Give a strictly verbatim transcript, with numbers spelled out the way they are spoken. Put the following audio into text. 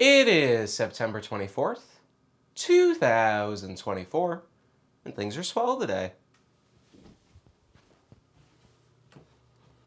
It is September twenty-fourth, two thousand twenty-four, and things are swell today.